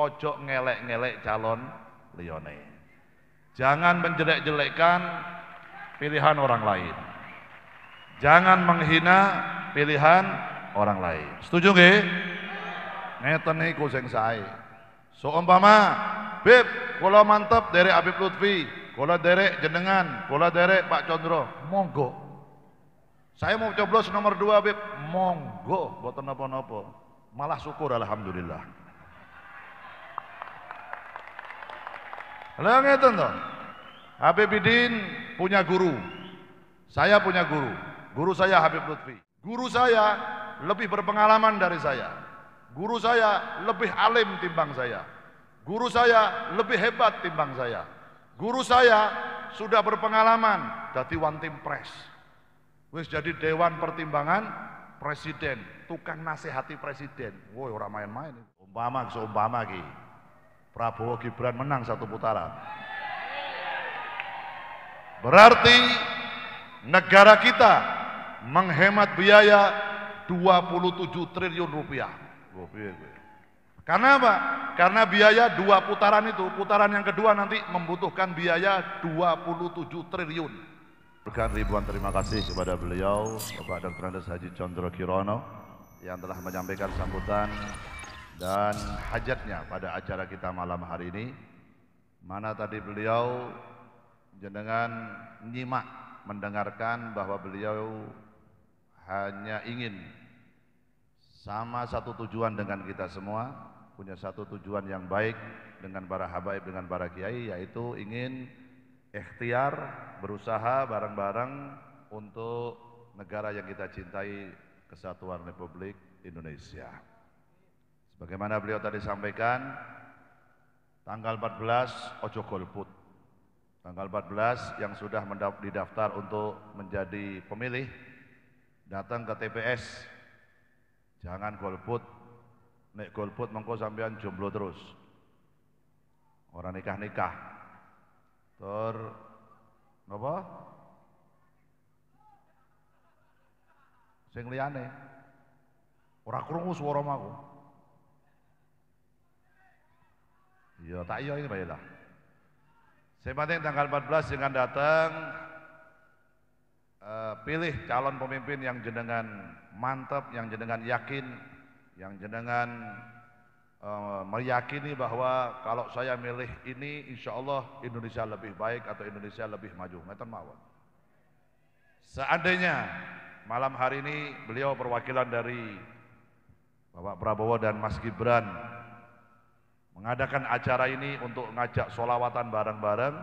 ojo ngelek-ngelek calon liyane. Jangan menjelek-jelekkan pilihan orang lain. Jangan menghina pilihan orang lain. Setuju nggih? Ngeten niku sing sae. Seumpama, Beb, kula mantep derek Habib Lutfi, kula derek jenengan, kula derek Pak Condro, monggo. Saya mau coblos nomor 2, Beb, monggo, boten napa-napa. Malah syukur alhamdulillah. Lah ngeten to. Habib Bidin punya guru. Saya punya guru. Guru saya Habib Lutfi. Guru saya lebih berpengalaman dari saya. Guru saya lebih alim timbang saya. Guru saya lebih hebat timbang saya. Guru saya sudah berpengalaman dadi one team press. Wis jadi dewan pertimbangan presiden, tukang nasihati presiden. Woi, ora main-main. Seumpama ki Prabowo Gibran menang 1 putaran. Berarti negara kita menghemat biaya 27 triliun rupiah. Karena apa? Karena biaya 2 putaran itu, putaran yang kedua nanti membutuhkan biaya 27 triliun. Berikan ribuan terima kasih kepada beliau, Bapak Dr. Andes Haji Condro Kirono yang telah menyampaikan sambutan dan hajatnya pada acara kita malam hari ini. Mana tadi beliau jenengan nyimak mendengarkan bahwa beliau hanya ingin sama satu tujuan dengan kita semua, punya satu tujuan yang baik dengan para habaib, dengan para kiai, yaitu ingin ikhtiar berusaha bareng-bareng untuk negara yang kita cintai, Kesatuan Republik Indonesia. Sebagaimana beliau tadi sampaikan, tanggal 14 ojo golput. Tanggal 14 yang sudah didaftar untuk menjadi pemilih, datang ke TPS. Jangan golput. Nek golput mengko sampean jomblo terus. Orang nikah-nikah. Napa? Sing liyane. Ora krungu swara aku. Iya, tak iya ini baiklah. Saya penting tanggal 14 jangan datang, pilih calon pemimpin yang jenengan mantap, yang jenengan yakin, yang jenengan meyakini bahwa kalau saya milih ini insya Allah Indonesia lebih baik atau Indonesia lebih maju. Ngeten mawon. Seandainya malam hari ini beliau perwakilan dari Bapak Prabowo dan Mas Gibran mengadakan acara ini untuk ngajak sholawatan bareng-bareng,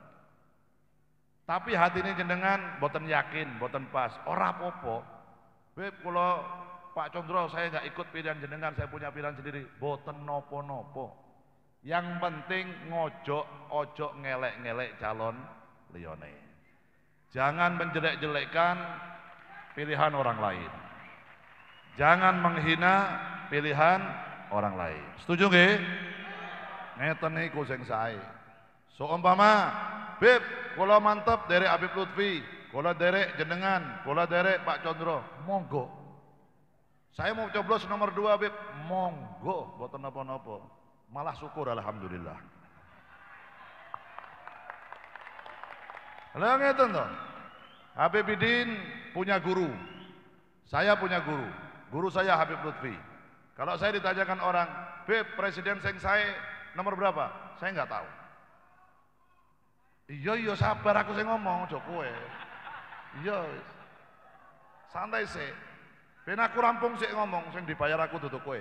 tapi hati ini jenengan boten yakin, boten pas, ora popo. Beb, kalau Pak Condro saya nggak ikut pilihan jenengan, saya punya pilihan sendiri, boten nopo-nopo. Yang penting ojo ngelek-ngelek calon liyane. Jangan menjelek-jelekkan pilihan orang lain. Jangan menghina pilihan orang lain. Setuju nggih? Ngeten niku sing sae. Seumpama, Beb, kula mantep derek Habib Lutfi, kula derek jenengan, kula derek Pak Condro, monggo. Saya mau coblos nomor 2, Beb, monggo, boten napa-napa. Malah syukur alhamdulillah. Lah ngeten to. Habib Bidin punya guru. Saya punya guru. Guru saya Habib Lutfi. Kalau saya ditanyakan orang, Beb, presiden sing saya nomor berapa? Saya nggak tahu. Iya sabar aku sing ngomong, aja kowe. Iya. Santai sih. Ben aku rampung sik ngomong, sing dibayar aku dudu kowe.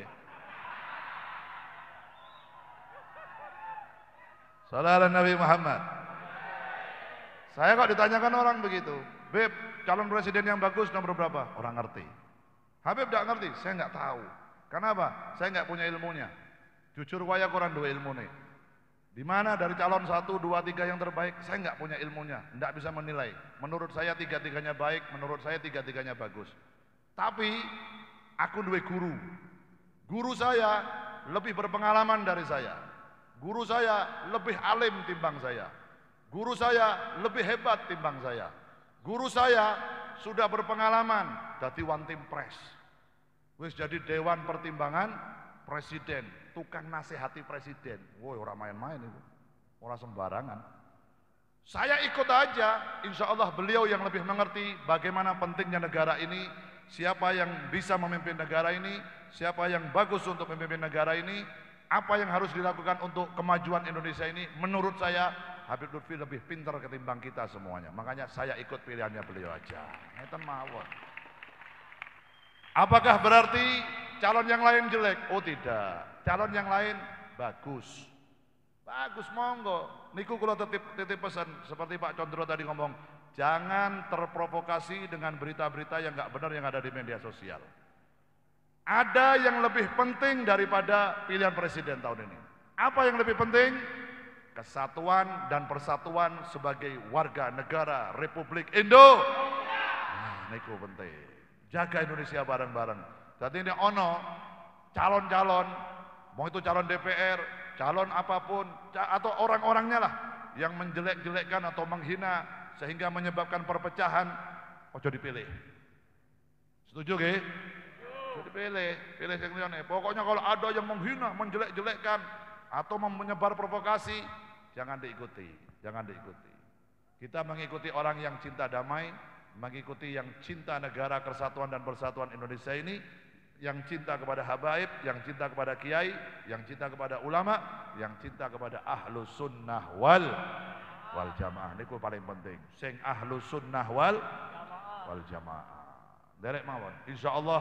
Sallallahu Nabi Muhammad. Saya kok ditanyakan orang begitu, Beb, calon presiden yang bagus nomor berapa? Orang ngerti. Habib enggak ngerti, saya nggak tahu. Kenapa? Saya nggak punya ilmunya. Jujur waya kurang dua ilmu nih. Di mana dari calon 1, 2, 3 yang terbaik, saya nggak punya ilmunya, nggak bisa menilai. Menurut saya 3-3-nya baik, menurut saya 3-3-nya bagus. Tapi aku duwe guru. Guru saya lebih berpengalaman dari saya. Guru saya lebih alim timbang saya. Guru saya lebih hebat timbang saya. Guru saya sudah berpengalaman dadi one team press. Wis jadi dewan pertimbangan presiden, tukang nasihati presiden. Woi, orang main-main itu, orang sembarangan. Saya ikut aja, insya Allah beliau yang lebih mengerti bagaimana pentingnya negara ini, siapa yang bisa memimpin negara ini, siapa yang bagus untuk memimpin negara ini, apa yang harus dilakukan untuk kemajuan Indonesia ini. Menurut saya Habib Lutfi lebih pintar ketimbang kita semuanya. Makanya saya ikut pilihannya beliau aja. Ngeten mawon. Apakah berarti calon yang lain jelek? Oh tidak. Calon yang lain bagus. Bagus, monggo. Niku kula titip pesan seperti Pak Condro tadi ngomong, jangan terprovokasi dengan berita-berita yang nggak benar yang ada di media sosial. Ada yang lebih penting daripada pilihan presiden tahun ini. Apa yang lebih penting? Kesatuan dan persatuan sebagai warga negara Republik Indonesia. Nah, niku penting. Jaga Indonesia bareng-bareng. Jadi ini ono calon-calon, mau itu calon DPR, calon apapun, atau orang-orangnya lah yang menjelek-jelekkan atau menghina sehingga menyebabkan perpecahan, ojo dipilih. Setuju nggih? Dipilih, pilih yang liane. Pokoknya kalau ada yang menghina, menjelek-jelekkan atau menyebar provokasi, jangan diikuti, jangan diikuti. Kita mengikuti orang yang cinta damai, mengikuti yang cinta negara, kesatuan dan persatuan Indonesia ini, yang cinta kepada habaib, yang cinta kepada kiai, yang cinta kepada ulama, yang cinta kepada ahlus sunnah wal jamaah. Ini paling penting. Sing ahlus sunnah wal jamaah. Derek mawon. Insya Allah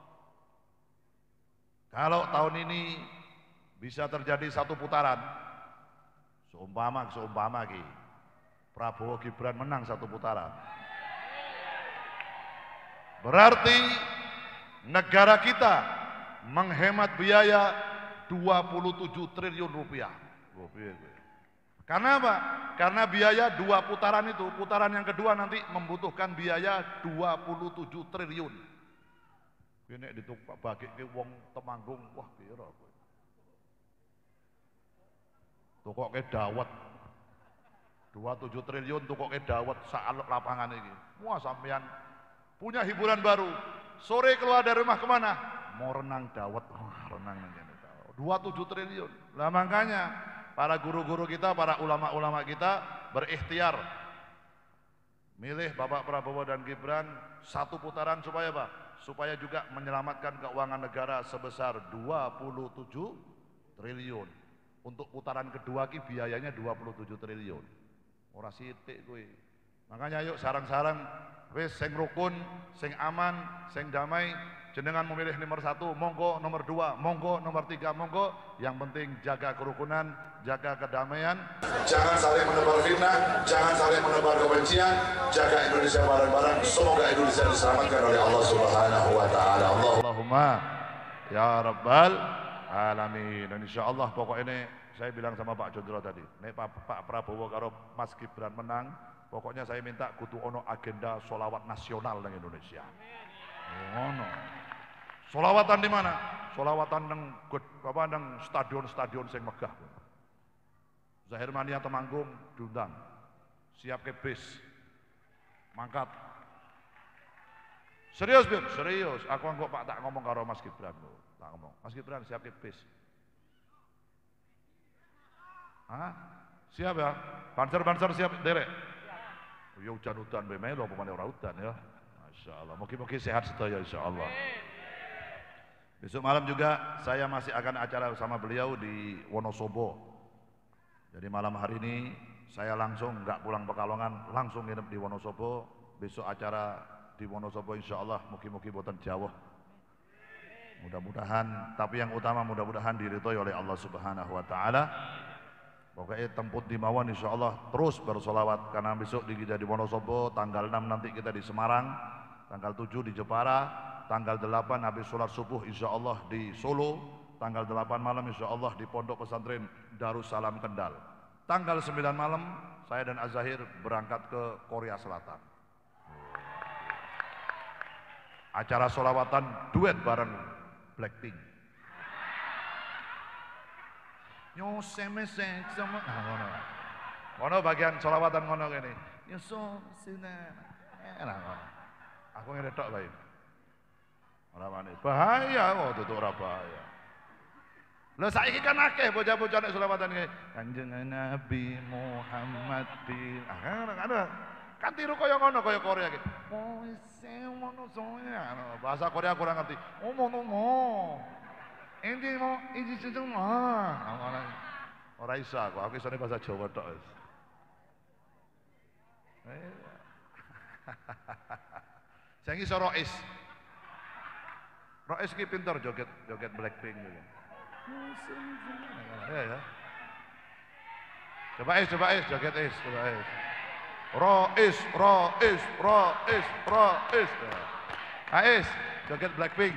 kalau tahun ini bisa terjadi satu putaran, seumpama ki Prabowo Gibran menang satu putaran, berarti negara kita menghemat biaya 27 triliun rupiah. Karena apa? Karena biaya 2 putaran itu, putaran yang kedua nanti membutuhkan biaya 27 triliun. Ini ditukar bagi ke wong Temanggung, wah pira kowe. Tukoke dawet 27 triliun tukoke dawet sak lapangan iki. Wah sampean punya hiburan baru. Sore keluar dari rumah kemana? Mau renang dawet. Wah, renang nang kene. 27 triliun. Lah makanya para guru-guru kita, para ulama-ulama kita berikhtiar milih Bapak Prabowo dan Gibran satu putaran supaya apa? Supaya juga menyelamatkan keuangan negara sebesar 27 triliun. Untuk putaran kedua ki biayanya 27 triliun. Ora sithik kuwi. Makanya yuk sarang-sarang wis sing rukun, sing aman, sing damai, jenengan memilih nomor 1, monggo, nomor 2, monggo, nomor 3, monggo. Yang penting jaga kerukunan, jaga kedamaian. Jangan saling menebar fitnah, jangan saling menebar kebencian, jaga Indonesia bareng-bareng. Semoga Indonesia diselamatkan oleh Allah Subhanahu wa taala. Allahumma ya rabbal alamin. Dan insyaallah pokok ini saya bilang sama Pak Condro tadi, nek Pak Prabowo karo Mas Gibran menang, pokoknya saya minta kudu ono agenda sholawat nasional di Indonesia. Ono. Sholawatan di mana? Sholawatan nang stadion-stadion sing megah. Zahir Mania Temanggung diundang. Siap ke bis. Mangkat. Serius, Bib? Serius. Aku kok Pak tak ngomong karo Mas Gibran lho. Tak ngomong. Mas Gibran siap ke bis. Hah? Siap ya? Banser-banser siap derek. Ya hujan-hujan bemelo pemane ora udan ya. Masyaallah. Mugi-mugi sehat sedaya insyaallah. Besok malam juga saya masih akan acara sama beliau di Wonosobo. Jadi malam hari ini saya langsung nggak pulang Pekalongan, langsung nginep di Wonosobo. Besok acara di Wonosobo insyaallah mugi-mugi boten jauh. Mudah-mudahan, tapi yang utama mudah-mudahan diridhoi oleh Allah Subhanahu wa taala. Pokoknya temput di mawon insyaallah terus bersolawat karena besok kita di Wonosobo, tanggal 6 nanti kita di Semarang, tanggal 7 di Jepara, tanggal 8 habis sholat subuh insyaallah di Solo, tanggal 8 malam insyaallah di Pondok Pesantren Darussalam Kendal. Tanggal 9 malam saya dan Az-Zahir berangkat ke Korea Selatan. Acara sholawatan duet bareng Blackpink. Ngono bagian sholawatan ngono kene. Aku ngene tok bae. Ora wani. Bahaya kok tutuk ora bahaya. Lah saiki kan akeh bocah-bocah nek selawatan iki. Kanjeng Nabi Muhammad bin. Kan tiru kaya ngono kaya Korea iki. Bahasa Korea kurang ngerti. Mono. Endi mo iki sing ora iso aku isone bahasa Jawa tok. Saya iso Rois. Rois ki pinter joget Blackpink gitu. Ya. Coba joget coba Rois. Ais, joget Blackpink.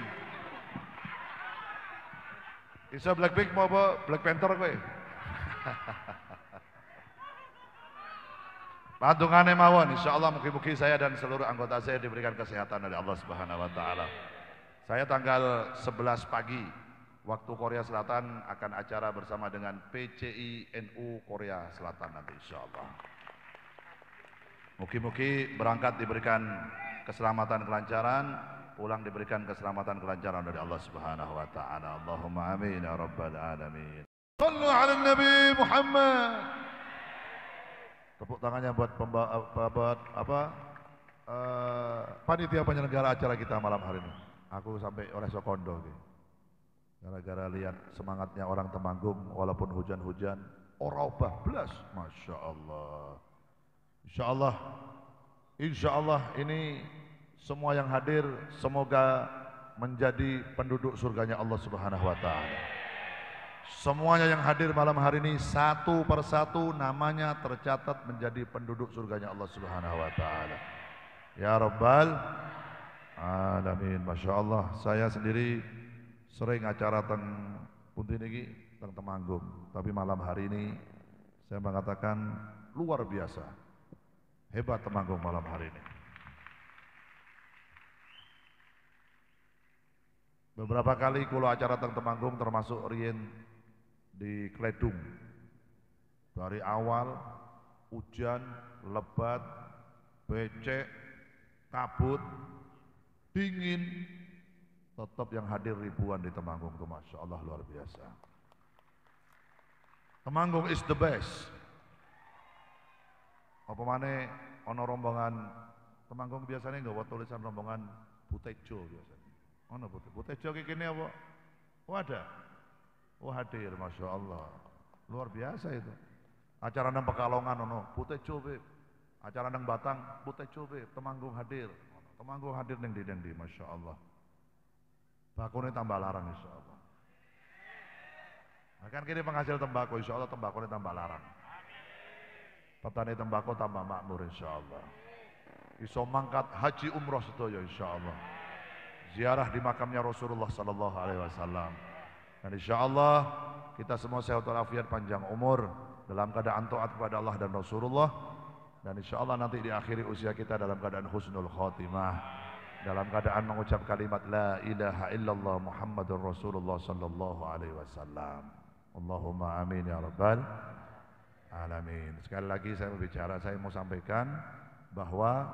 Iso Blackpink mau apa? Black Panther kowe. Pantungane mawon, insyaallah mugi-mugi saya dan seluruh anggota saya diberikan kesehatan oleh Allah Subhanahu wa taala. Saya tanggal 11 pagi waktu Korea Selatan akan acara bersama dengan PCI NU Korea Selatan nanti insyaallah. Mugi-mugi berangkat diberikan keselamatan kelancaran, pulang diberikan keselamatan kelancaran dari Allah Subhanahu wa taala. Allahumma amin ya rabbal alamin. Shallu ala Nabi Muhammad. Tepuk tangannya buat panitia penyelenggara acara kita malam hari ini. Aku sampai oleh Sokondo gitu. Gara-gara lihat semangatnya orang Temanggung walaupun hujan-hujan, ora obah blas, Masya Allah. Insya Allah ini semua yang hadir semoga menjadi penduduk surganya Allah Subhanahu wa taala. Semuanya yang hadir malam hari ini satu persatu namanya tercatat menjadi penduduk surganya Allah Subhanahu wa taala. Ya Rabbal alamin. Masya Allah, saya sendiri sering acara teng pundi niki teng Temanggung, tapi malam hari ini saya mengatakan luar biasa. Hebat Temanggung malam hari ini. Beberapa kali kulo acara teng Temanggung termasuk rien di Kledung. Dari awal hujan, lebat, becek, kabut, dingin, tetap yang hadir ribuan di Temanggung itu Masya Allah luar biasa. Temanggung is the best. Apa mana ono rombongan Temanggung biasanya nggak buat tulisan rombongan Butejo biasanya. Ono Butejo kayak gini apa? Oh ada. Oh hadir, Masya Allah. Luar biasa itu. Acara nang Pekalongan ono Butejo be. Acara nang Batang Butejo be. Temanggung hadir. Temanggung hadir neng di Masya Allah. Bakone tambah larang Insya Allah. Akan kini penghasil tembakau Insya Allah tembakone tambah larang. Petani tembakau tambah makmur Insya Allah. Iso mangkat haji umroh sedaya Insya Allah. Ziarah di makamnya Rasulullah Sallallahu Alaihi Wasallam. Dan insya Allah kita semua sehat walafiat panjang umur dalam keadaan taat kepada Allah dan Rasulullah. Dan insya Allah nanti diakhiri usia kita dalam keadaan husnul khotimah, dalam keadaan mengucap kalimat la ilaha illallah Muhammadur Rasulullah Sallallahu Alaihi Wasallam. Allahumma amin ya rabbal alamin. Sekali lagi saya mau sampaikan bahwa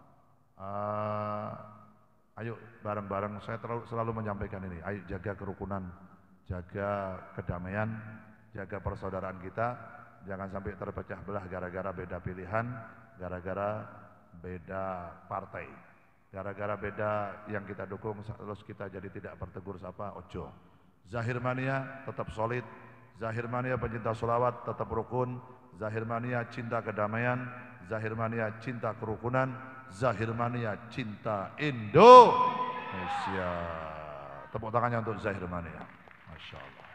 ayo bareng-bareng saya selalu menyampaikan ini. Ayo jaga kerukunan, jaga kedamaian, jaga persaudaraan kita, jangan sampai terpecah belah gara-gara beda pilihan, gara-gara beda partai, gara-gara beda yang kita dukung terus kita jadi tidak bertegur sapa, ojo. Zahir mania tetap solid, zahir mania pencinta sholawat tetap rukun, zahir mania cinta kedamaian, zahir mania cinta kerukunan, zahir mania cinta Indonesia. Tepuk tangannya untuk zahir mania. Masya Allah.